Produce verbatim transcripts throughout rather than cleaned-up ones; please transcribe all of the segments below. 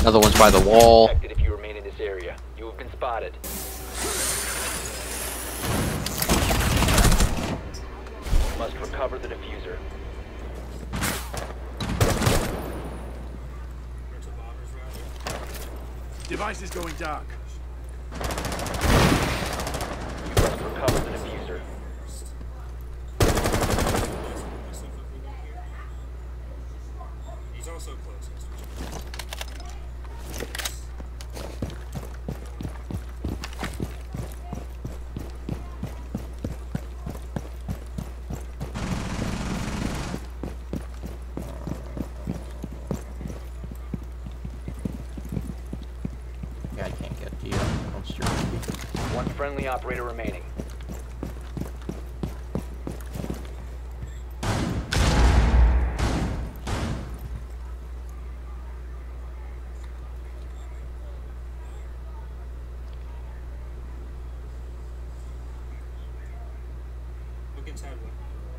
Another one's by the wall. If you remain in this area, you have been spotted. You must recover the diffuser. Device is going dark. You must recover the diffuser. He's also close. Yeah, I can't get to you. I'm sure. One friendly operator remaining. Look inside one.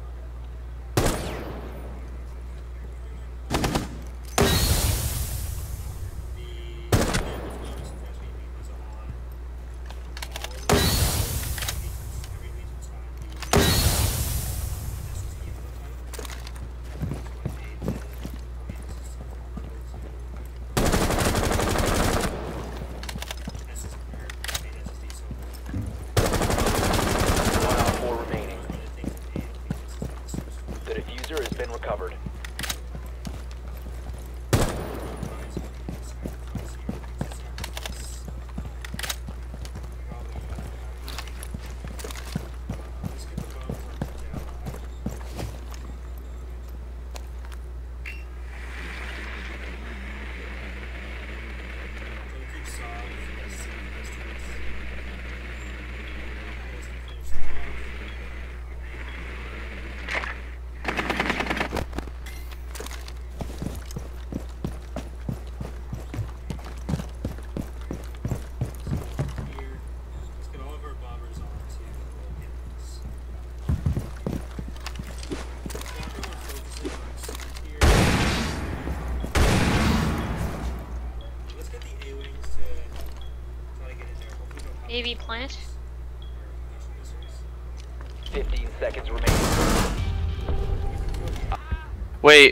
Has been recovered. Maybe plant? fifteen seconds remaining. Wait.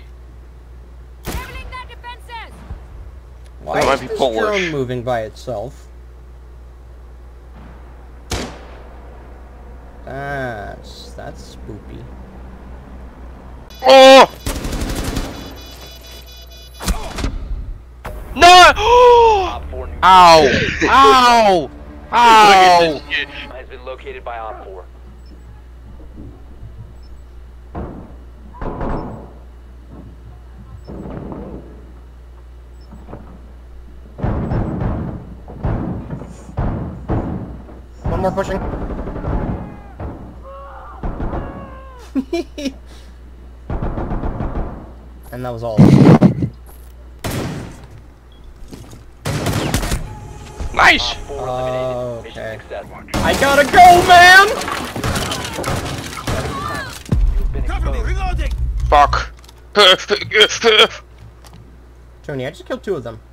Why That might is be this Polish. drone moving by itself? That's that's spoopy. Oh! No! Ow! Ow! Ow! Has been located by Op four. One more pushing. And that was all. Nice! Oh, okay. Successful. I gotta go, man! You've been Cover me, exposed. reloading! Fuck. Tony, I just killed two of them.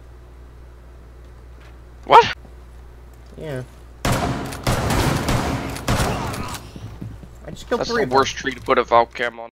What? Yeah. I just killed That's three the of them. worst tree to put a Valk cam on.